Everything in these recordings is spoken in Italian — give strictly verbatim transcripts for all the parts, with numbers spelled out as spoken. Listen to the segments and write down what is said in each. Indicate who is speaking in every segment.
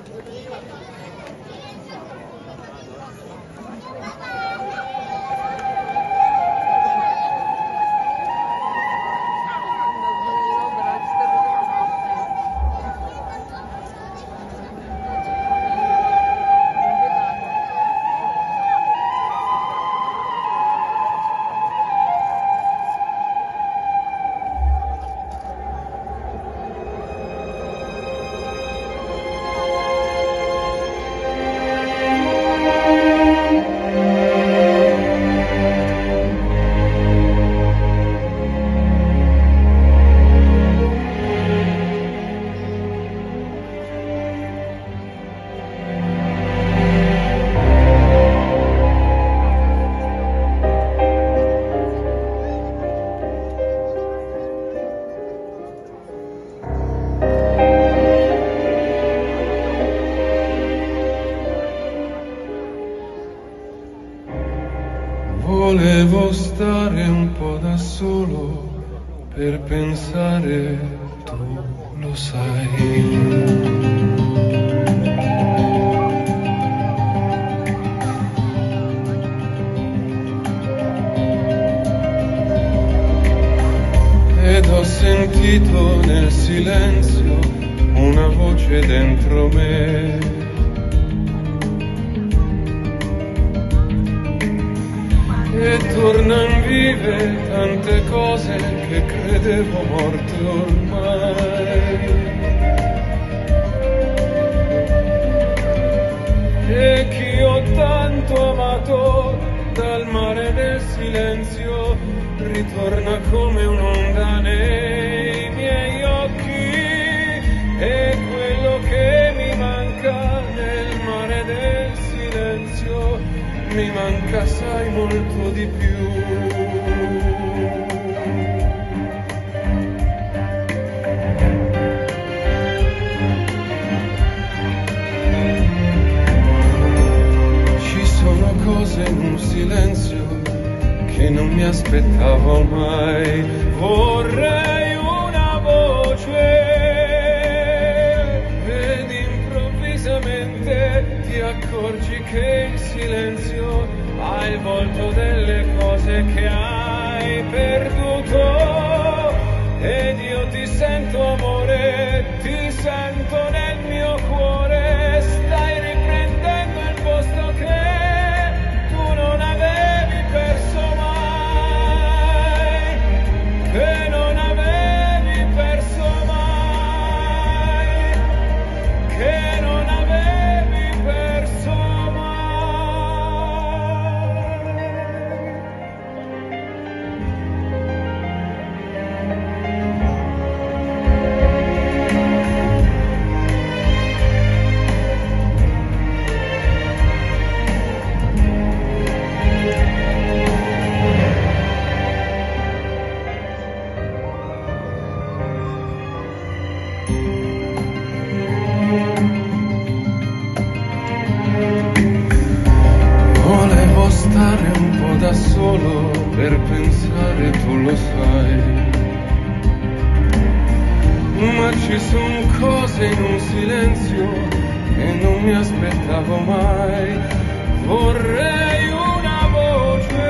Speaker 1: Volevo stare un po' da solo per pensare, tu lo sai. Ed ho sentito nel silenzio una voce dentro me. E tornan vive tante cose che credevo morte ormai. E chi ho tanto amato dal mare del silenzio ritorna come un'onda nei miei occhi. E quello che mi manca nel mare del silenzio mi manca, sai, molto di più. Ci sono cose in un silenzio che non mi aspettavo mai. Vorrei una voce ed improvvisamente ti accorgi che il silenzio ha il volto delle cose che hai perduto. Ed io ti sento amore, ti sento nel mio cuore. Stai riprendendo il posto che tu non avevi perso mai, che non avevi perso mai, che non avevi perso mai. Volevo stare un po' da solo per pensare, tu lo sai. Ma ci sono cose in un silenzio che non mi aspettavo mai. Vorrei una voce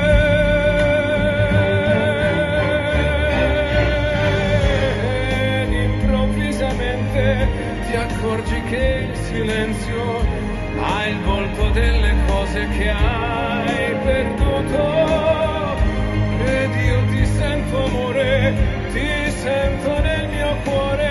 Speaker 1: ed improvvisamente ti accorgi che il silenzio ha il volto delle cose che hai perduto. Ed io ti sento amore, ti sento nel mio cuore.